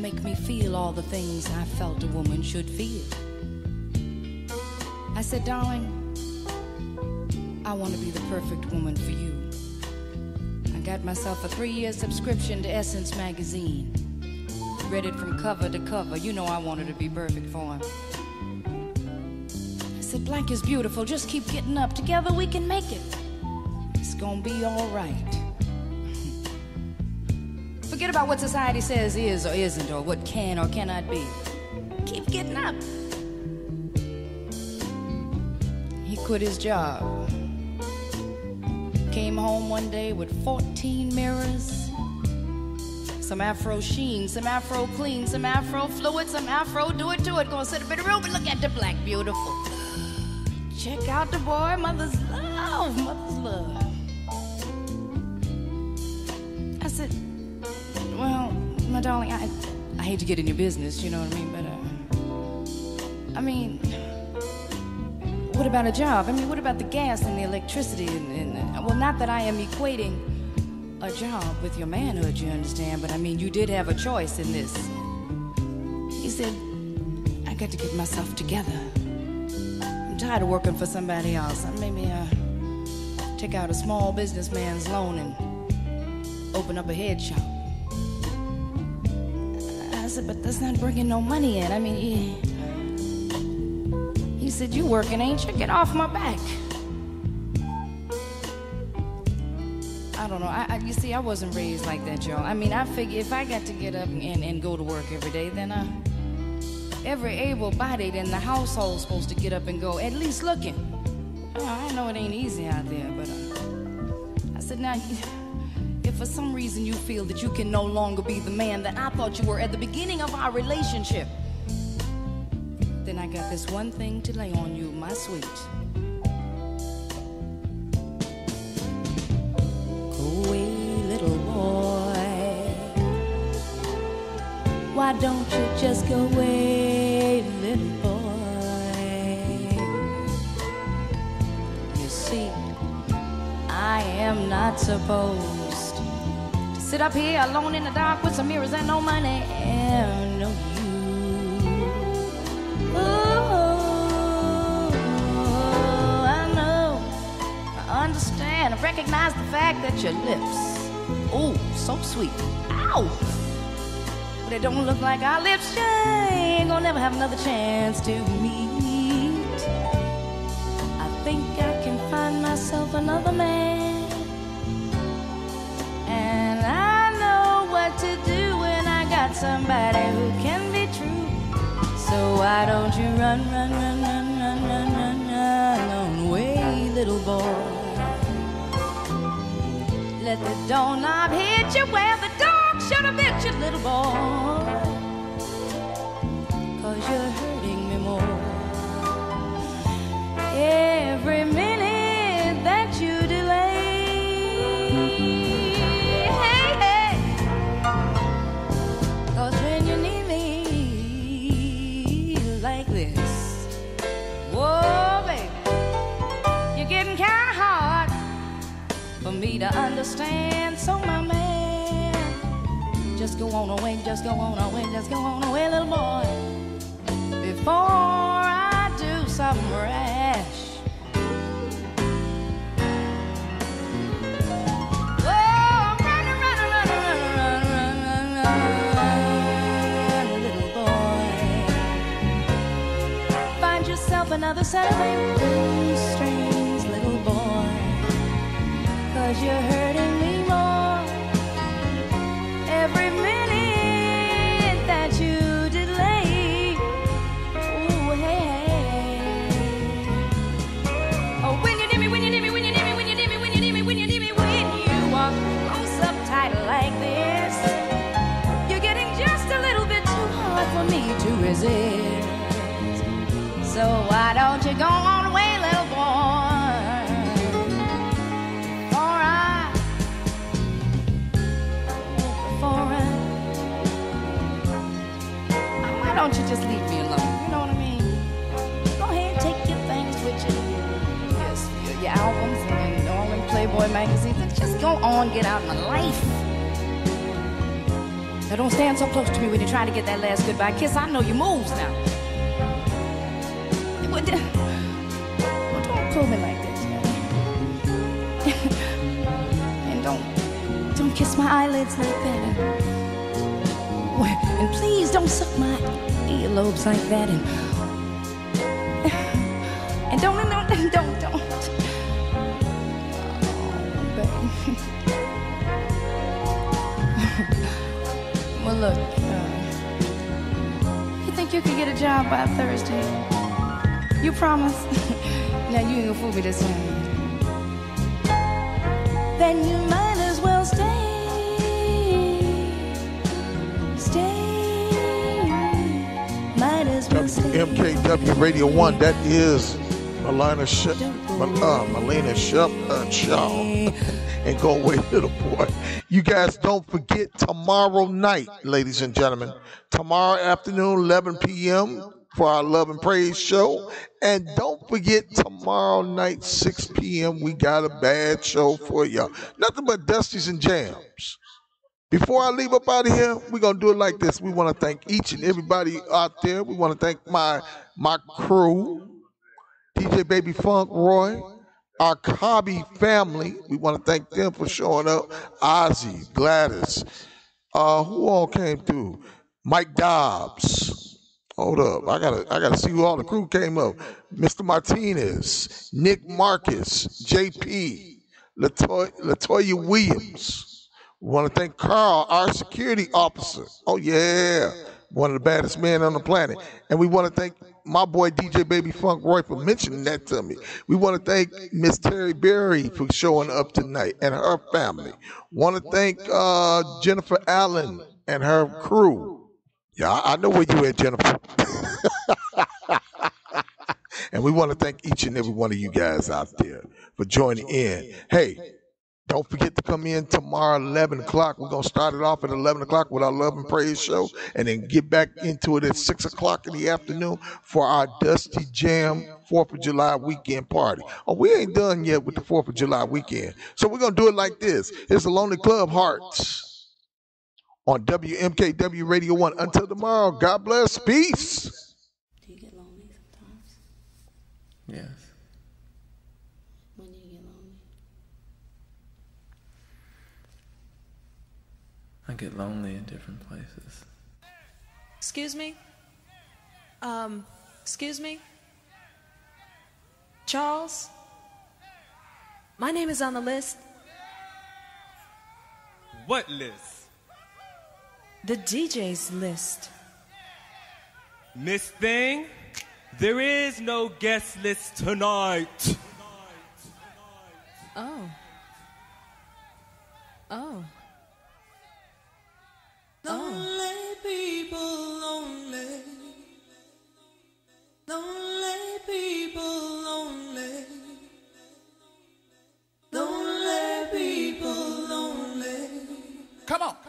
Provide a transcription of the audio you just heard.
make me feel all the things I felt a woman should feel. I said, darling, I want to be the perfect woman for you. I got myself a 3-year subscription to Essence magazine. Read it from cover to cover. You know I wanted to be perfect for him. I said, black is beautiful. Just keep getting up. Together we can make it. It's gonna be all right. Forget about what society says is or isn't, or what can or cannot be. Keep getting up. He quit his job. Came home one day with 14 mirrors, some Afro sheen, some Afro clean, some Afro fluid, some Afro do it to it. Gonna sit up in the room and look at the black beautiful. Check out the boy, mother's love, mother's love. I said, well, my darling, I hate to get in your business, you know what I mean, but, what about a job? I mean, what about the gas and the electricity well, not that I am equating a job with your manhood, you understand, but I mean, you did have a choice in this. He said, I got to get myself together. I'm tired of working for somebody else. Maybe take out a small businessman's loan and open up a head shop. I said, but that's not bringing no money in. I mean, he said, you working, ain't you? Get off my back. I don't know. You see, I wasn't raised like that, y'all. I mean, I figure if I got to get up and go to work every day, then every able-bodied in the household's supposed to get up and go, at least looking. I know it ain't easy out there, but I said, now, if for some reason you feel that you can no longer be the man that I thought you were at the beginning of our relationship, then I got this one thing to lay on you, my sweet. Go away, little boy. Why don't you just go away, little boy? You see, I am not supposed to sit up here alone in the dark with some mirrors and no money and no you. Understand, I recognize the fact that your lips, oh, so sweet, ow, but they don't look like our lips. You ain't gonna never have another chance to meet. I think I can find myself another man, and I know what to do when I got somebody who can be true. So why don't you run away, little boy? Let the doorknob hit you where the dog should have bit you, little boy. 'Cause you're hurting me more every minute that you delay. Hey, hey. 'Cause when you need me like this, whoa, baby, you're getting kind of hard for me to understand. So my man, just go on away, just go on away, just go on away, little boy, before I do something rash. Oh, run, little boy. Find yourself another set of strings, little boy. 'Cause you're hurting me more every minute that you delay. Ooh, hey, hey. Oh, when you need me, when you need me, when you need me, when you need me, when you need me, when you need me, when you walk close up tight like this, you're getting just a little bit too hard for me to resist. So why don't you go on away, little boy? Why don't you just leave me alone? You know what I mean? Go ahead, take your things with you. Yes, your albums and all in Playboy magazines. And just go on, get out of my life. Now don't stand so close to me when you're trying to get that last goodbye kiss. I know your moves now. Well, don't pull me like this, and don't kiss my eyelids like that. And please don't suck my earlobes like that. And don't. Oh, baby. Well, look, you think you could get a job by Thursday? You promise? Now, you ain't gonna fool me this time. Then you might as well stay. Might as well stay. MKW Radio 1, that is Melina Shaw. And go away, little boy. You guys don't forget tomorrow night, ladies and gentlemen. Tomorrow afternoon, 11 p.m. for our Love and Praise show. And don't forget tomorrow night, 6 p.m. we got a bad show for y'all. Nothing but Dusties and Jams. Before I leave up out of here, we're going to do it like this. We want to thank each and everybody out there. We want to thank my crew, DJ Baby Funk Roy, our Cobby family. We want to thank them for showing up. Ozzy, Gladys, who all came through? Mike Dobbs. Hold up, I gotta see who all the crew came up. Mr. Martinez, Nick Marcus, JP, Latoya Williams. We want to thank Carl, our security officer. Oh yeah, one of the baddest men on the planet. And we want to thank my boy DJ Baby Funk Roy for mentioning that to me. We want to thank Miss Terry Berry for showing up tonight and her family. Want to thank Jennifer Allen and her crew. Yeah, I know where you at, Jennifer. And we want to thank each and every one of you guys out there for joining in. Hey, don't forget to come in tomorrow, 11 o'clock. We're going to start it off at 11 o'clock with our Love and Praise show and then get back into it at 6 o'clock in the afternoon for our Dusty Jam 4th of July weekend party. Oh, we ain't done yet with the 4th of July weekend. So we're going to do it like this. It's the Lonely Club Hearts on WMKW Radio 1. Until tomorrow, God bless. Peace. Do you get lonely sometimes? Yes. When do you get lonely? I get lonely in different places. Excuse me? Excuse me? Charles? My name is on the list. What list? The DJ's list. Miss Thing, there is no guest list tonight. Oh. Oh. Lonely people, lonely. Lonely people, lonely. Lonely people, lonely. Come on.